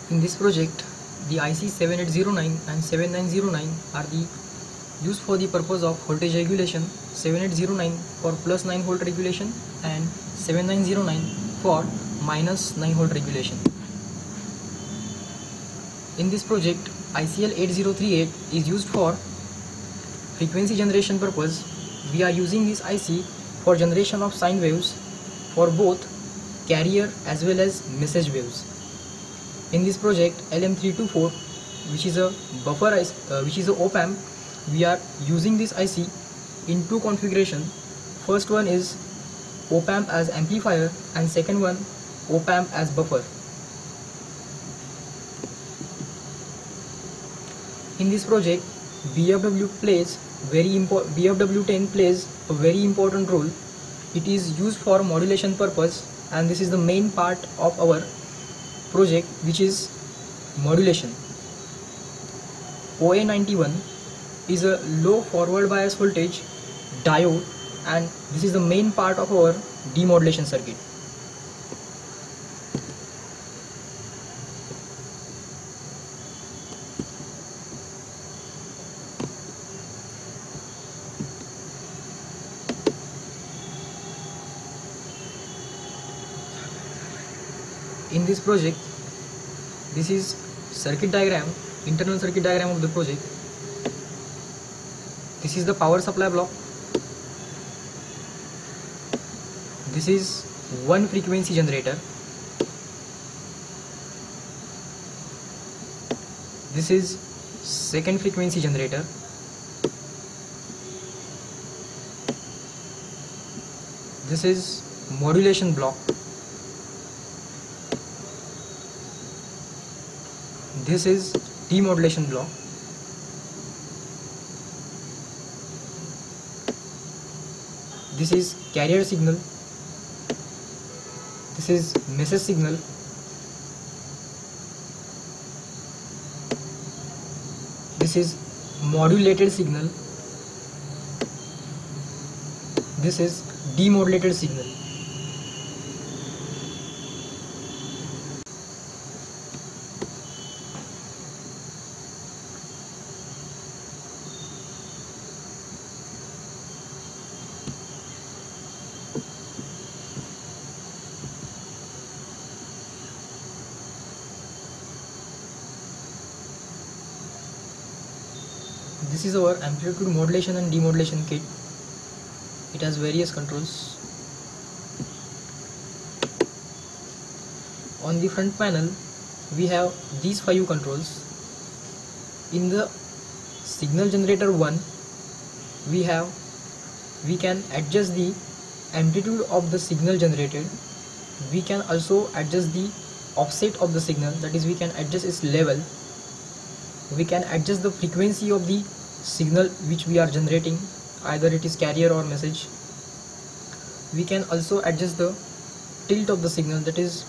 In this project, the IC 7809 and 7909 are used for the purpose of voltage regulation. 7809 for plus 9 volt regulation and 7909 for minus 9 volt regulation. In this project, ICL 8038 is used for frequency generation purpose. We are using this IC for generation of sine waves for both carrier as well as message waves. In this project LM324, which is a buffer which is a op amp, we are using this IC in two configuration. First one is op amp as amplifier and second one op amp as buffer. In this project, BFW10 plays a very important role. It is used for modulation purpose, and this is the main part of our project, which is modulation. OA91 is a low forward bias voltage diode, and this is the main part of our demodulation circuit. In this project, this is circuit diagram, internal circuit diagram of the project. This is the power supply block. This is one frequency generator. This is second frequency generator. This is modulation block. This is demodulation block. This is carrier signal. This is message signal. This is modulated signal. This is demodulated signal. This is our amplitude modulation and demodulation kit. It has various controls. On the front panel, we have these 5 controls. In the signal generator 1, we can adjust the amplitude of the signal generated. We can also adjust the offset of the signal, that is, we can adjust its level. We can adjust the frequency of the signal which we are generating, either it is carrier or message. We can also adjust the tilt of the signal, that is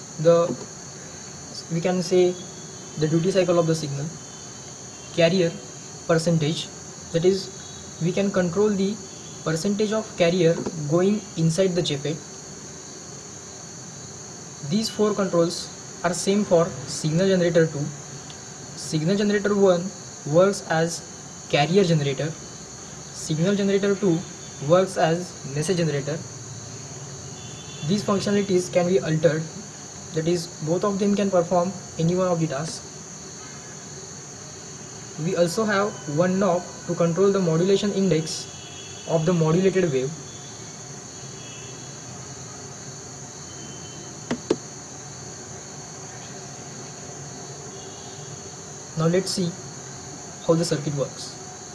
we can say the duty cycle of the signal. Carrier percentage, that is we can control the percentage of carrier going inside the J-fet. These 4 controls are same for signal generator 2. Signal generator 1 works as carrier generator. Signal generator 2 works as message generator. These functionalities can be altered, that is, both of them can perform any one of the tasks. We also have one knob to control the modulation index of the modulated wave. Now let's see how the circuit works.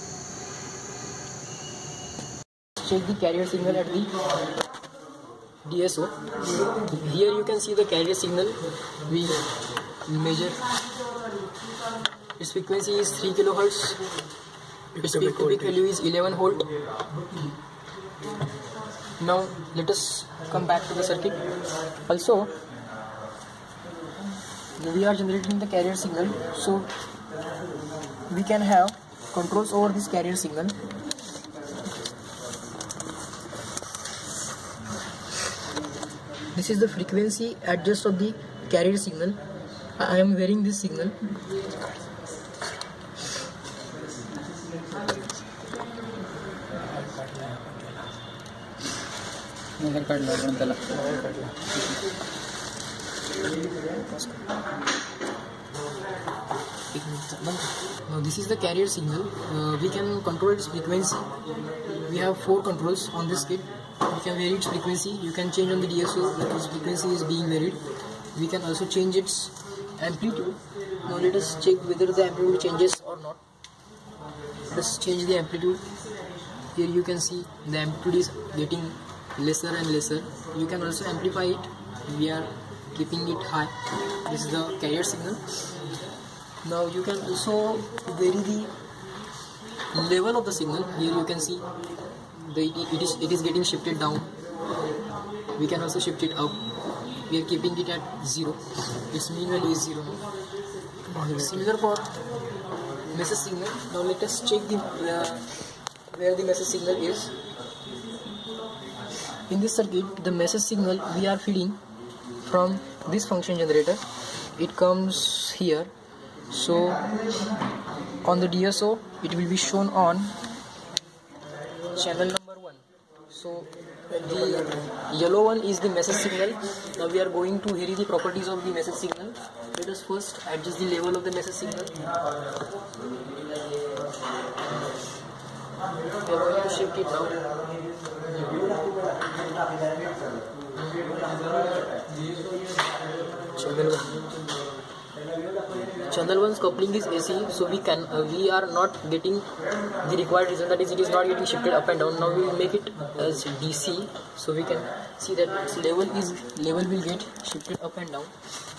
Check the carrier signal at the DSO. Here you can see the carrier signal. We measure its frequency is 3 kHz. Its peak to peak value is 11 volt. Now let us come back to the circuit. Also, we are generating the carrier signal, so we can have controls over this carrier signal. This is the frequency adjust of the carrier signal. I am wearing this signal. Now this is the carrier signal. We can control its frequency. We have 4 controls on this kit. We can vary its frequency. You can change on the DSO that its frequency is being varied. We can also change its amplitude. Now let us check whether the amplitude changes or not. Let's change the amplitude. Here you can see the amplitude is getting lesser and lesser. You can also amplify it. We are keeping it high. This is the carrier signal. Now you can also vary the level of the signal. Here you can see it is getting shifted down. We can also shift it up. We are keeping it at 0. Its mean value is 0 now. Similar for message signal. Now let us check where the message signal is. In this circuit, the message signal we are feeding from this function generator. It comes here. So on the DSO, it will be shown on channel number 1. So the yellow one is the message signal. Now we are going to vary the properties of the message signal. Let us first adjust the level of the message signal. We are going to shift it now. Channel 1's coupling is AC, so we are not getting the required result, that is, it is not getting shifted up and down. Now we will make it as DC, so we can see that its level will get shifted up and down.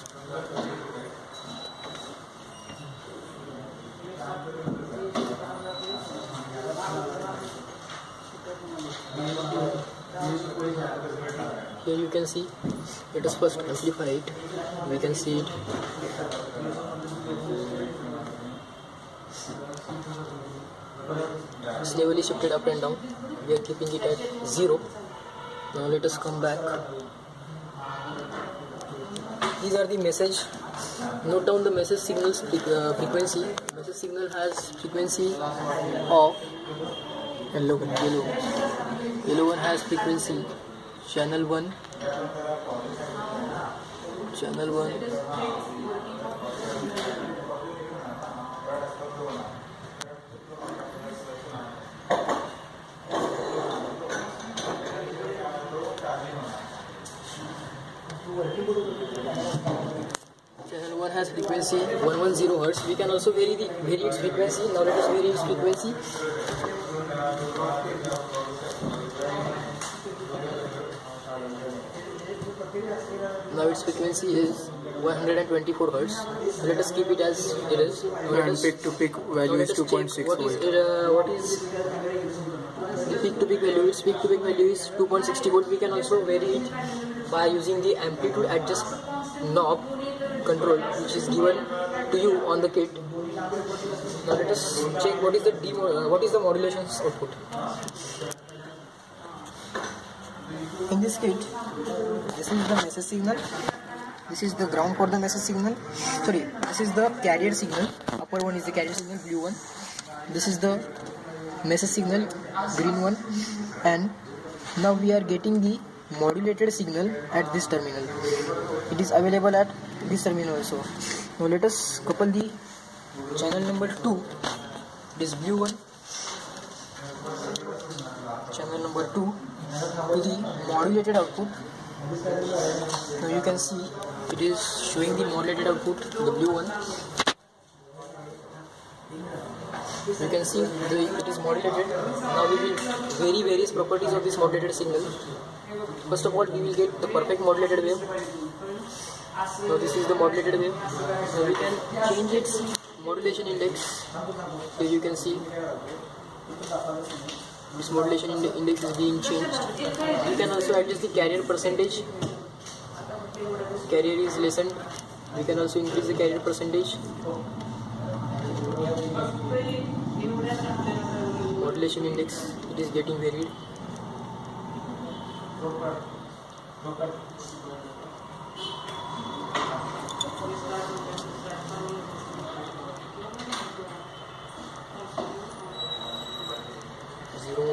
Here you can see. Let us first amplify it. We can see it. This level is shifted up and down. We are keeping it at 0. Now let us come back. These are the message. Note down the message signal's frequency. Message signal has frequency of yellow one has frequency channel 1. Channel 1 has frequency 110 Hz. We can also vary its frequency. Now let us vary its frequency. Now its frequency is 124 Hz. Let us keep it as it is. And peak to peak value is 2.6 what is the peak to peak value? Its peak to peak value is 2.60 volt. We can also vary it by using the amplitude adjust knob control, which is given to you on the kit. Now let us check what is the modulation output. In this kit, this is the message signal. This is the ground for the message signal. Sorry, this is the carrier signal. Upper one is the carrier signal, blue one. This is the message signal, green one. And now we are getting the modulated signal at this terminal. It is available at this terminal also. Now let us couple the channel number 2, this blue one, channel number 2, to the modulated output. Now you can see it is showing the modulated output, the blue one. You can see it is modulated. Now we will vary various properties of this modulated signal. First of all, we will get the perfect modulated wave. Now this is the modulated wave. Now we can change its modulation index. Here you can see this modulation index is being changed. You can also adjust the carrier percentage. Carrier is lessened. We can also increase the carrier percentage. Modulation index, it is getting varied.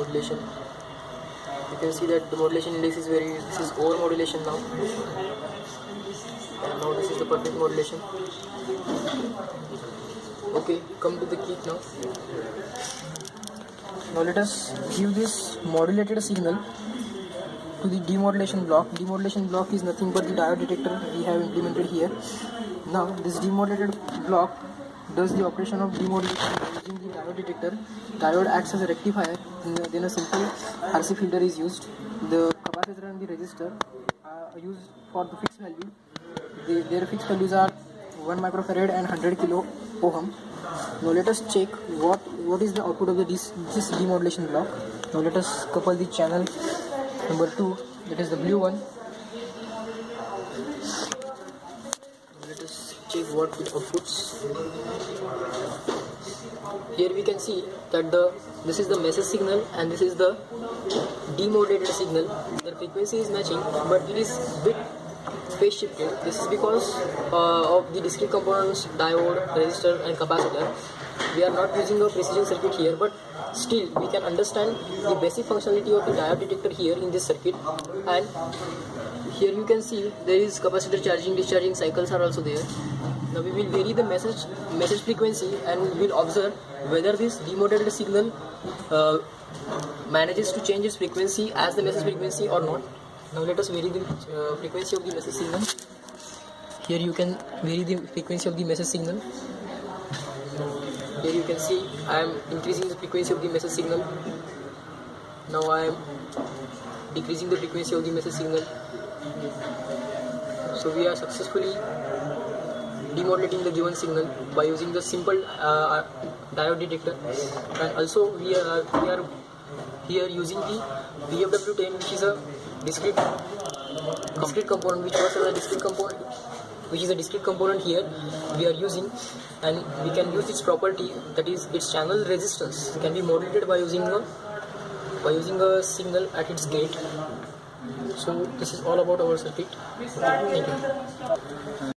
modulation. You can see that the modulation index is this is over modulation now. And now this is the perfect modulation. Okay, come to the kick now. Now let us give this modulated signal to the demodulation block. Demodulation block is nothing but the diode detector we have implemented here. Now this demodulated block does the operation of demodulation using the diode detector. Diode acts as a rectifier, then a simple RC filter is used. The capacitor and the resistor are used for the fixed value. Their fixed values are 1 microfarad and 100 kilo ohm. Now let us check what is the output of this demodulation block. Now let us couple the channel number 2, that is the blue one. Let us check what it outputs. Here we can see that this is the message signal and this is the demodulated signal. The frequency is matching, but it is bit phase shifted. This is because of the discrete components, diode, resistor and capacitor. We are not using a precision circuit here, but still we can understand the basic functionality of the diode detector here in this circuit. And here you can see there is capacitor charging, discharging cycles are also there. Now we will vary the message frequency and we will observe whether this demodulated signal manages to change its frequency as the message frequency or not. Now let us vary the frequency of the message signal. Here you can vary the frequency of the message signal. Here you can see I am increasing the frequency of the message signal. Now I am decreasing the frequency of the message signal. So we are successfully demodulating the given signal by using the simple diode detector, and also we are here using the BFW10, which is a discrete component, which works as a discrete component, which is a discrete component here we are using, and we can use its property, that is its channel resistance can be modulated by using a signal at its gate. So this is all about our circuit. Thank you.